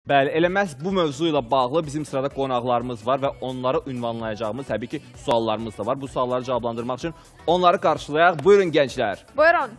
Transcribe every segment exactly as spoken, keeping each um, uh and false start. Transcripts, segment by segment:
Bəli, elə məhz bu mövzu ilə bağlı bizim sırada qonaqlarımız var və onları ünvanlayacağımız təbii ki suallarımız da var. Bu sualları cavablandırmaq üçün onları qarşılayaq. Buyurun gənclər. Buyurun.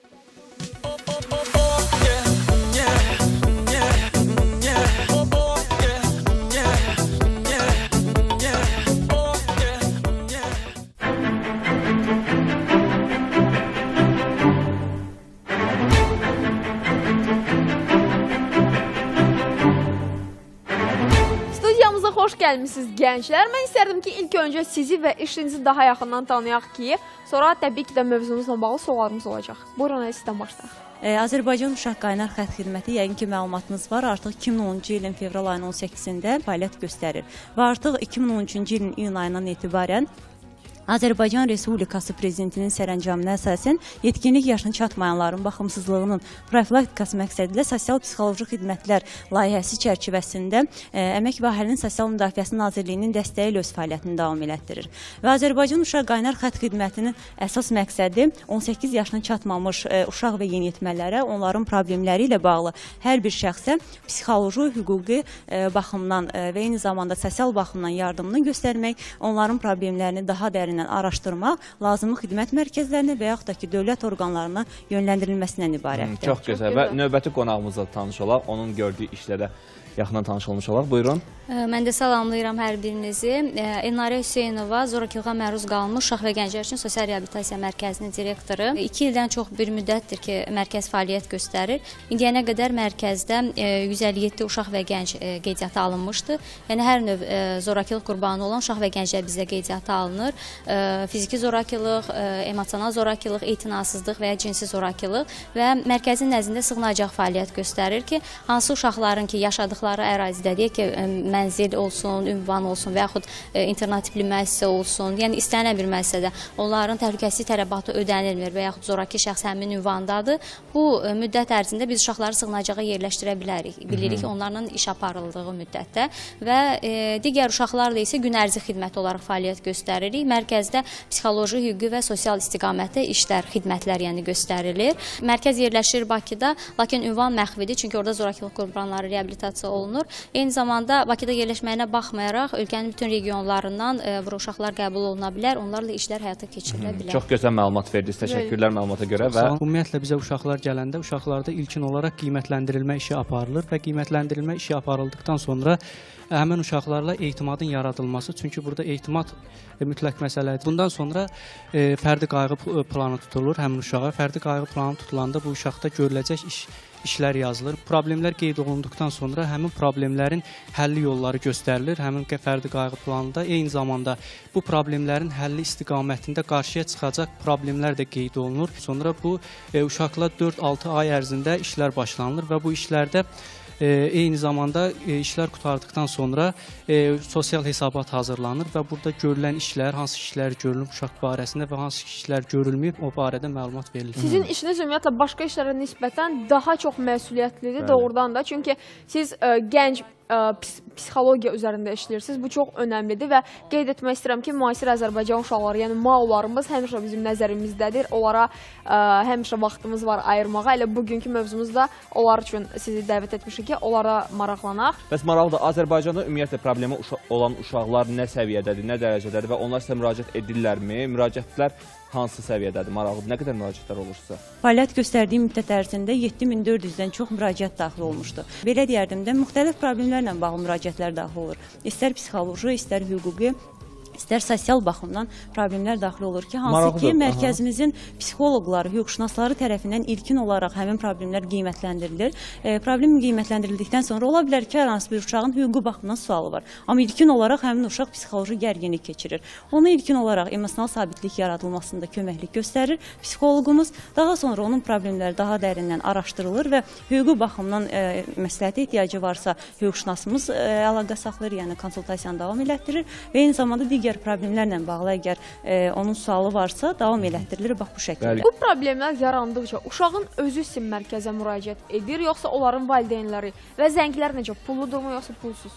Xoş gəlmişsiniz gənclər. Mən istərdim ki, ilk öncə sizi və işinizi daha yaxından tanıyaq ki, sonra təbii ki də mövzumuzla bağlı suallarımız olacaq. Buyurun, sizdən başlayaq. Azərbaycan Uşaq Qaynar Xətt Xidməti, yəqin ki məlumatınız var, artıq iki min on üçüncü ilin fevral ayının on səkkizində fəaliyyət göstərir və artıq iki min on üçüncü ilin iyun ayından etibarən Azərbaycan Respublikası Prezidentinin sərəncamına əsasən yetkinlik yaşına çatmayanların baxımsızlığının profilaktikası məqsədilə sosial-psixoloji xidmətlər layihəsi çərçivəsində ə, Əmək və Əhalinin Sosial Müdafiəsi Nazirliyinin dəstəyi ilə öz fəaliyyətini davam elətdirir. Və Azərbaycan Uşaq Qaynar Xətt Xidmətinin əsas məqsədi on səkkiz yaşına çatmamış ə, uşaq və yeniyetmələrə, onların problemləri ilə bağlı hər bir şəxsə psixoloji, hüquqi ə, baxımdan ə, və eyni zamanda sosial baxımdan yardımını göstərmək, onların problemlərini daha dərin araşdırmaq, lazımlı xidmət mərkəzlərinə və yaxud da ki, dövlət orqanlarına yönləndirilməsindən ibarətdir. Hmm, çox gözəl və növbəti qonağımızla tanış olaq, onun gördüyü işlərə yaxından tanış olmuş olaq. Buyurun. Mən də salamlayıram hər birinizi. Elnarə Hüseynova, zorakılığa məruz qalmış uşaq və gənclər üçün sosial reabilitasiya mərkəzinin direktoru. İki ildən çox bir müddətdir ki, mərkəz fəaliyyət göstərir. İndiyənə qədər mərkəzdə yüz əlli yeddi uşaq və gənc qeydiyyata alınmışdı. Yəni, hər növ zorakılıq qurbanı olan uşaq və gənclər bizə qeydiyyata alınır. Fiziki zorakılıq, emosional zorakılıq, etinasızlıq və ya cinsi zorakılıq və mərkəzin nəzdində sığınacaq fəaliyyət göstərir ki, hansı uşaqların ki, yaşadıqları ərazidə deyək ki, mənzil olsun, ünvan olsun və yaxud internat tipli müəssisə olsun, yəni istənilən bir müəssisədə onların təhlükəsizlik tələbatı ödənilmir və yaxud zoraki şəxs həmin ünvandadır. Bu müddət ərzində biz uşaqları sığınacağa yerləşdirə bilərik, bilirik onlarla iş aparıldığı müddətdə və e, digər uşaqlarla isə gün ərzi xidməti olaraq fəaliyyət göstəririk. Mərkəzdə psixoloji, hüquqi və sosial istiqamətdə işlər, xidmətlər yəni göstərilir. Mərkəz yerləşir Bakıda, lakin ünvan məxfidir, çünki orada zorakılıq qurbanları reabilitasiya olunur. Eyni zamanda Bakıda yerləşməyinə baxmayaraq, ölkənin bütün regionlarından e, bu uşaqlar qəbul oluna bilər, onlarla işlər həyata keçirilə bilər. Çox gözəl məlumat verdiniz, təşəkkürlər məlumata görə. Və ümumiyyətlə bizə uşaqlar gələndə, uşaqlarda ilkin olaraq qiymətləndirilmə işi aparılır və qiymətləndirilmə işi aparıldıqdan sonra həmin uşaqlarla etimadın yaradılması, çünki burada etimad e, mütləq məsələdir. Bundan sonra e, fərdi qayğı planı tutulur həmin uşağa. Fərdi qayğı planı tutulanda bu uşaqda görüləcək iş işlər yazılır. Problemlər qeyd olunduqdan sonra həmin problemlərin həlli yolları göstərilir. Həmin fərdi qayğı planında eyni zamanda bu problemlərin həlli istiqamətində qarşıya çıxacaq problemlər də qeyd olunur. Sonra bu e, uşaqla dörd altı ay ərzində işlər başlanılır və bu işlərdə E, eyni zamanda e, işlər qutardıqdan sonra e, sosial hesabat hazırlanır və burada görülən işlər, hansı işlər görülüb uşaq barəsində və hansı işlər görülməyib, o barədə məlumat verilir. Sizin işiniz ümumiyyətlə başqa işlərə nisbətən daha çox məsuliyyətlidir doğrudan da. Çünki siz ə, gənc ə, psixologiya üzərində işləyirsiniz. Bu çox önəmlidir və qeyd etmək istəyirəm ki, müasir Azərbaycan uşaqları, yəni maolarımız həmişə bizim nəzərimizdədir. Onlara ə, həmişə vaxtımız var ayırmağa. Elə bugünkü mövzumuzda onlar üçün sizi dəvət etmişik ki, onlara maraqlanaq. Bəs maraqlıdır, Azərbaycanda ümumiyyətlə problemi uşa olan uşaqlar nə səviyyədədir, nə dərəcədədir və onlar sizə müraciət edirlərmi? Müraciətlər hansı səviyyədədir, maraqlıdır, nə qədər müraciətlər olursa? Fəaliyyət göstərdiyi müddət ərzində yeddi min dörd yüzdən çox müraciət daxil olmuşdu. Belə deyərdim də, müxtəlif problemlərlə bağlı müraciətlər daxil olur. İstər psixoloji, istər hüquqi, istər sosial baxımdan problemlər daxil olur ki, hansı Maraqlı. ki, mərkəzimizin psixoloqları, hüquqşünasları tərəfindən ilkin olaraq həmin problemlər qiymətləndirilir. E, problem qiymətləndirildikdən sonra ola bilər ki, hər hansı bir uşağın hüquqi baxımdan sualı var. Amma ilkin olaraq həmin uşaq psixoloji gərginlik keçirir. Ona ilkin olaraq emosional sabitlik yaradılmasında köməklik göstərir psixoloqumuz. Daha sonra onun problemləri daha dərindən araşdırılır və hüquqi baxımdan e, məsləhətə ehtiyacı varsa hüquqşünasımız e, əlaqə saxlayır, yəni konsultasiyanı davam elətdirir və eyni zamanda digər problemlərlə bağlı əgər e, onun sualı varsa davam elətdirilir bax bu şəkildə. Bu problemlər yarandıqca uşağın özü sizin mərkəzə müraciət edir, yoxsa onların valideynləri və zənglər necə, pulludur mu yoxsa pulsuz?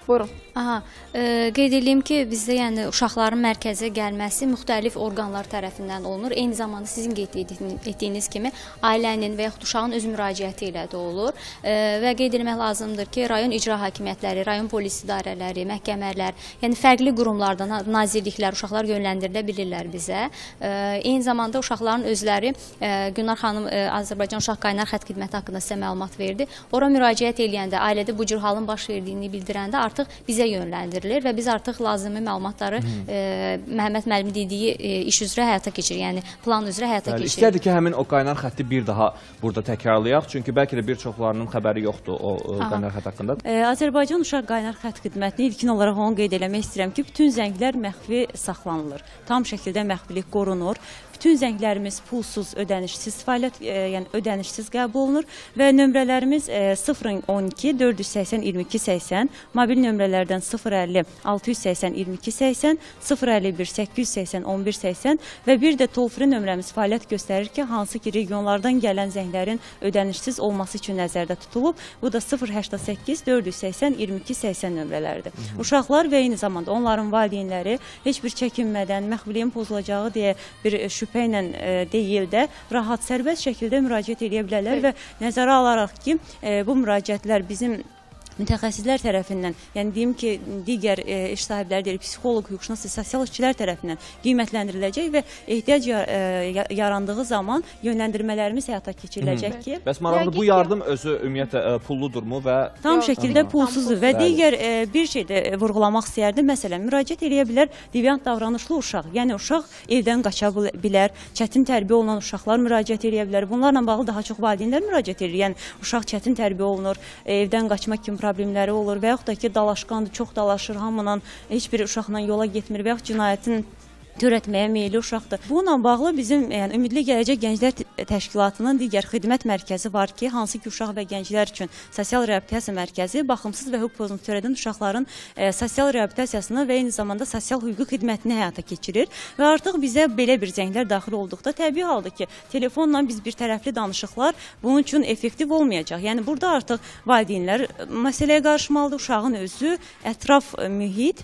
Buyurun. Aha, e, qeyd edeyim ki, bizdə yəni uşaqların mərkəzə gəlməsi müxtəlif orqanlar tərəfindən olunur. Eyni zamanda sizin qeyd etdiyiniz kimi ailənin və yaxud uşağın öz müraciəti ilə də olur. E, və qeyd etmək lazımdır ki, rayon icra hakimiyyətləri, rayon polis idarələri, məhkəmələr, yəni fərqli qurumlardan, nazirliklər, uşaqlar yönləndirilə bilirlər bizə. E, eyni zamanda uşaqların özləri, e, Günar xanım e, Azərbaycan Uşaq Qaynar Xətt Xidməti haqqında sizə məlumat verdi. Ora müraciət eləyəndə, ailədə bu cür halın baş verdiyini bildirəndə artıq bizə yönləndirilir və biz artıq lazımi məlumatları e, Məhəmməd müəllimin dediyi e, iş üzrə həyata keçirir, yəni plan üzrə həyata Bəli, keçirir. İstərdik ki, həmin o qaynar xətti bir daha burada təkrarlayaq, çünki bəlkə də bir çoxlarının xəbəri yoxdur o, o qaynar xətt haqqında. E, Azərbaycan Uşaq Qaynar Xətt Xidmətini ilkin olaraq onu qeyd eləmək istəyirəm ki, bütün zənglər məxfi saxlanılır. Tam şəkildə məxfilik qorunur. Bütün zənglərimiz pulsuz, ödənişsiz fəaliyyət, e, yəni ödənişsiz qəbul olunur və nömrələrimiz e, sıfır on iki dörd yüz səksən iyirmi iki səksən, mobil nömrələrdən sıfır əlli altı yüz səksən iyirmi iki səksən, sıfır əlli bir səkkiz yüz səksən on bir səksən və bir də toll-free nömrəmiz fəaliyyət göstərir ki, hansı ki regionlardan gələn zənglərin ödənişsiz olması üçün nəzərdə tutulub. Bu da sıfır səksən səkkiz dörd yüz səksən iyirmi iki səksən nömrələridir. Hı -hı. Uşaqlar və eyni zamanda onların valideynləri heç bir çəkinmədən məxfiliyin pozulacağı deyə bir şübhə ilə e, deyil də rahat, sərbəst şəkildə müraciət edə bilərlər və nəzərə alaraq ki, e, bu müraciətlər bizim mütəxəssislər tərəfindən, yəni deyim ki, digər e, iş sahibləri deyil, psixoloq, hüquqşünas, sosial işçilər tərəfindən qiymətləndiriləcək və ehtiyac yar e, yarandığı zaman yönləndirmələrimiz həyata keçiriləcək ki. Bəs maraqlı, bu yardım özü ümumiyyətlə e, pulludurmu və tam şəkildə pulsuzdur və Bəli. digər e, bir şey də e, vurğulamaq istəyərdim. Məsələn, müraciət edə bilər deviant davranışlı uşaq, yəni uşaq evdən qaça bilər, çətin tərbiyə olunan uşaqlar müraciət edə bilər. Bunlarla bağlı daha çox valideynlər müraciət edir. Yəni uşaq çətin tərbiyə olunur, evdən qaçmaq kimi problemləri olur və yaxud da ki, dalaşqandır, çox dalaşır, hamıdan heç bir uşaqla yola getmir və yaxud cinayətin törətməyə meyilli uşaqdır. Bununla bağlı bizim yəni, Ümidli Gələcək Gənclər Təşkilatının digər xidmət mərkəzi var ki, hansı ki, uşaq və gənclər üçün sosial reabilitasiya mərkəzi baxımsız və hüquq pozuntusu törədən uşaqların e, sosial reabilitasiyasını və eyni zamanda sosial hüquqi xidmətini həyata keçirir və artıq bizə belə bir zənglər daxil olduqda təbii haldır ki, telefonla biz bir tərəfli danışıqlar bunun üçün effektiv olmayacaq. Yəni burada artıq valideynlər məsələyə qarışmalıdır, uşağın özü, ətraf mühit,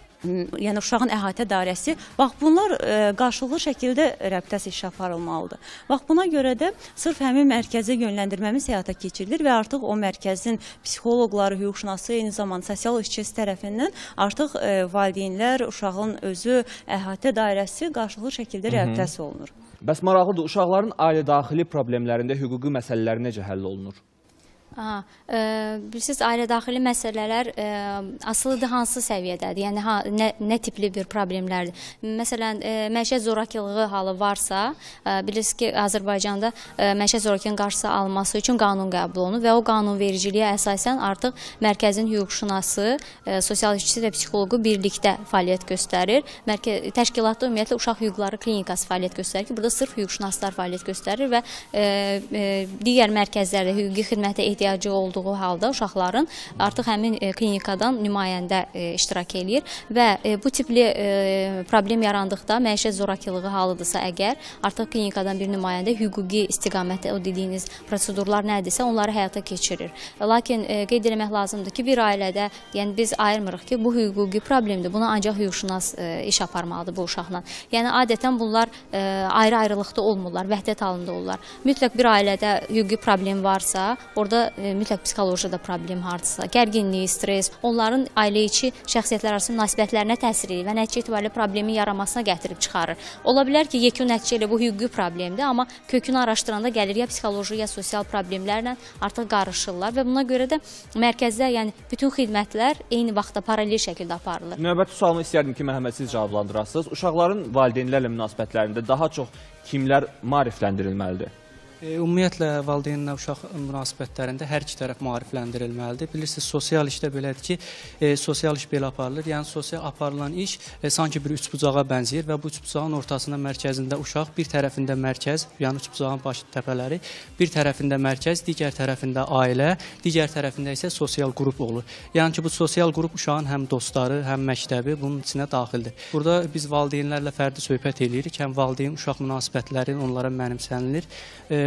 yəni uşağın əhatə dairəsi, bax bunlar e, qarşılıqlı şəkildə reabilitasiya işi aparılmalıdır. Bax buna görə də sırf həmin mərkəzə yönləndirməmiz həyata keçirilir və artıq o mərkəzin psixoloqları, hüquqşünası, eyni zamanda sosial işçisi tərəfindən artıq e, valideynlər, uşağın özü, əhatə dairəsi qarşılıqlı şəkildə reabilitasiya olunur. Bəs maraqlıdır, uşaqların ailə daxili problemlərində hüquqi məsələlər necə həll olunur? Aha, e, bilirsiniz, ailə daxili məsələlər e, asılıdır hansı səviyyədədir, yəni ha, nə, nə tipli bir problemlərdir. Məsələn, e, məişət zorakılığı halı varsa, e, bilirsiniz ki, Azərbaycanda e, məişət zorakılığının qarşısı alınması üçün qanun qəbul olunur və o qanunvericiliyə əsasən artıq mərkəzin hüquqşünası, e, sosial işçisi və psixoloqu birlikdə fəaliyyət göstərir. Mərkəz, təşkilatda ümumiyyətlə uşaq hüquqları klinikası fəaliyyət göstərir ki, burada sırf hüquqşünaslar fəaliyyət göstərir və e, e, digər mərkəzlərdə hüquqi xidmətə ehtiyacı ehtiyacı olduğu halda uşaqların artıq həmin e, klinikadan nümayəndə e, iştirak eləyir və e, bu tipli e, problem yarandıqda məişət zorakılığı halıdırsa əgər artıq klinikadan bir nümayəndə hüquqi istiqamətdə o dediyiniz prosedurlar nədirsə onları həyata keçirir. Lakin e, qeyd etmək lazımdır ki, bir ailədə yəni biz ayırmırıq ki, bu hüquqi problemdir. Buna ancaq hüquqşünas e, iş aparmalıdır bu uşaqla. Yəni adətən bunlar e, ayrı-ayrılıqda olmurlar, vəhdət halında olurlar. Mütləq bir ailədə hüquqi problem varsa, orada e, mütləq psixolojiyada problem hardırsa, gərginlik, stres, onların ailə içi şəxsiyyətlər arası münasibətlərinə təsir edir və nəticə etibarilə problemin yaranmasına gətirib çıxarır. Ola bilər ki, yekun nəticə ilə bu hüquqi problemdir, amma kökünü araşdıranda gəlir ya psixoloji, ya sosial problemlərlə artıq qarışırlar və buna görə də mərkəzdə yəni bütün xidmətlər eyni vaxtda paralel şəkildə aparılır. Növbəti sualımı istərdim ki, Məhəmməd, siz cavablandırasınız. Uşaqların valideynlərlə münasibətlərində daha çox kimlər maarifləndirilməlidir? Ümumiyyətlə, valideynlə uşaq münasibətlərində hər iki tərəf maarifləndirilməlidir. Bilirsiniz, sosial işdə belədir ki, e, sosial iş belə aparılır. Yəni, sosial aparılan iş e, sanki bir üçbucağa bənzəyir və bu üçbucağın ortasında mərkəzində uşaq, bir tərəfində mərkəz, yəni üçbucağın baş təpələri, bir tərəfində mərkəz, digər tərəfində ailə, digər tərəfində isə sosial qrup olur. Yəni ki, bu sosial qrup uşağın həm dostları, həm məktəbi bunun içinə daxildir. Burada biz valideynlərlə fərdi söhbət edirik. Həm valideyn-uşaq münasibətləri onlara mənimsənilir. E,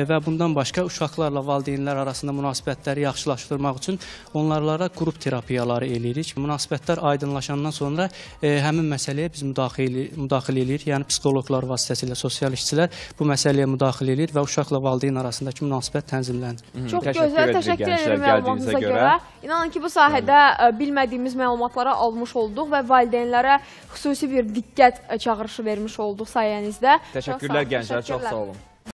və bundan başqa uşaqlarla valideynlər arasında münasibətləri yaxşılaşdırmaq üçün onlarla qrup terapiyaları eləyirik. Münasibətlər aydınlaşandan sonra e, həmin məsələyə biz müdaxilə, müdaxilə eləyirik. Yəni psixoloqlar vasitəsilə sosial işçilər bu məsələyə müdaxilə eləyir və uşaqla valideyn arasındakı münasibət tənzimlənir. Çox gözəl, təşəkkür edirəm məlumatınıza görə. İnanın ki, bu sahədə ə, bilmədiyimiz məlumatları almış olduq və valideynlərə xüsusi bir diqqət çağırışı vermiş olduq sayənizdə. Təşəkkürlər gənclər, çox sağ olun.